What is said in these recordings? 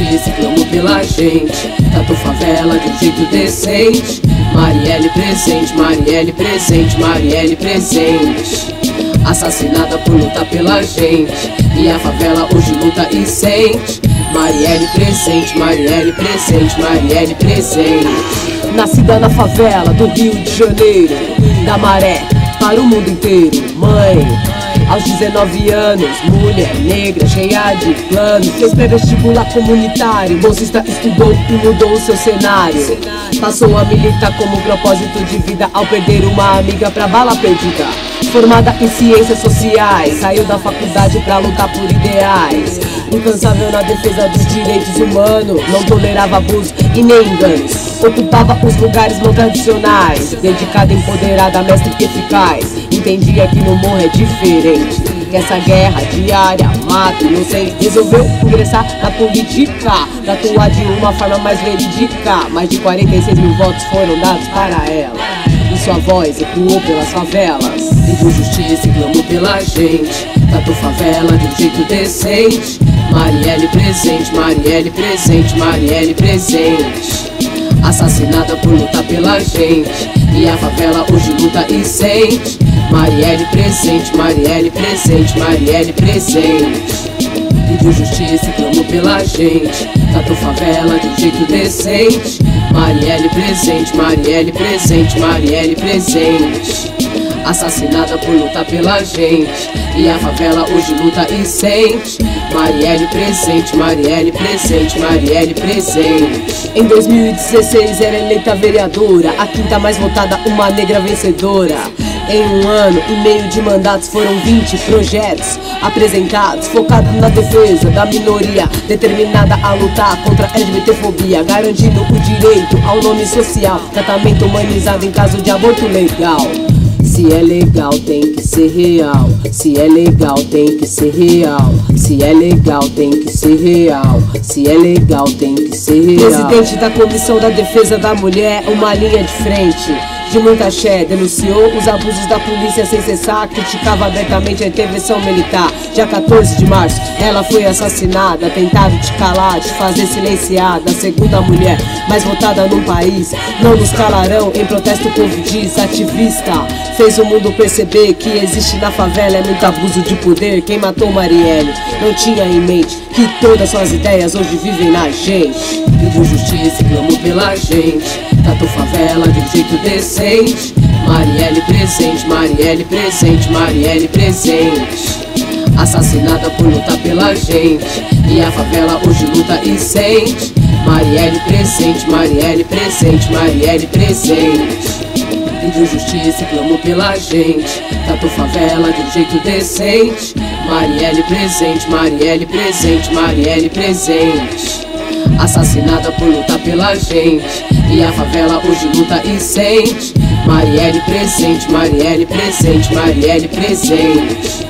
justiça e clamo pela gente. Trato favela de um jeito decente. Marielle presente, Marielle presente, Marielle presente. Assassinada por lutar pela gente, e a favela hoje luta e sente. Marielle presente, Marielle presente, Marielle presente. Nascida na favela do Rio de Janeiro, da Maré para o mundo inteiro. Mãe, aos 19 anos, mulher negra, cheia de planos. Fez pré-vestibular comunitário, bolsista estudou e mudou o seu cenário. Passou a militar como propósito de vida ao perder uma amiga pra bala perdida. Formada em ciências sociais, saiu da faculdade pra lutar por ideais. Incansável na defesa dos direitos humanos, não tolerava abuso e nem enganos. Ocupava os lugares não tradicionais, dedicada, empoderada, mestre eficaz. Entendia que no morro é diferente, que essa guerra diária mata inocente. Resolveu ingressar na política, pra atuar de uma forma mais verídica. Mais de 46 mil votos foram dados para ela, e sua voz ecoou pelas favelas. Pediu justiça e clamou pela gente. Tratou favela de um jeito decente. Marielle presente, Marielle presente, Marielle presente. Assassinada por lutar pela gente, e a favela hoje luta e sente. Marielle presente, Marielle presente, Marielle presente. Pediu justiça e clamou pela gente. Tratou favela de um jeito decente. Marielle presente, Marielle presente, Marielle presente. Assassinada por lutar pela gente, e a favela hoje luta e sente. Marielle presente, Marielle presente, Marielle presente. Em 2016 era eleita vereadora, a quinta mais votada, uma negra vencedora. Em um ano e meio de mandatos foram 20 projetos apresentados, focados na defesa da minoria, determinada a lutar contra a LGBTfobia, garantindo o direito ao nome social, tratamento humanizado em caso de aborto legal. Se é legal tem que ser real, se é legal tem que ser real, se é legal tem que ser real, se é legal tem que ser real. Presidente da Comissão da Defesa da Mulher, uma linha de frente de muita axé, denunciou os abusos da polícia sem cessar, criticava abertamente a intervenção militar. Dia 14 de março, ela foi assassinada, tentaram te calar, te fazer silenciada. A segunda mulher mais votada no país, não nos calarão, em protesto o povo diz. Ativista, fez o mundo perceber que existe na favela é muito abuso de poder. Quem matou Marielle não tinha em mente que todas suas ideias hoje vivem na gente. Pediu justiça e clamou pela gente. Tratou favela de um jeito decente. Marielle presente, Marielle presente, Marielle presente. Assassinada por lutar pela gente, e a favela hoje luta e sente. Marielle presente, Marielle presente, Marielle presente. Pediu justiça e clamou pela gente. Tratou favela de um jeito decente. Marielle presente, Marielle presente, Marielle presente. Assassinada por lutar pela gente, e a favela hoje luta e sente. Marielle presente, Marielle presente, Marielle presente.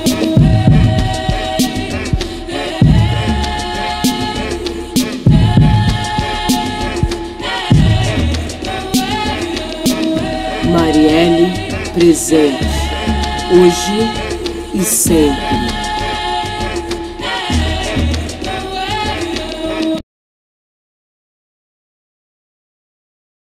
Marielle presente, hoje e sempre.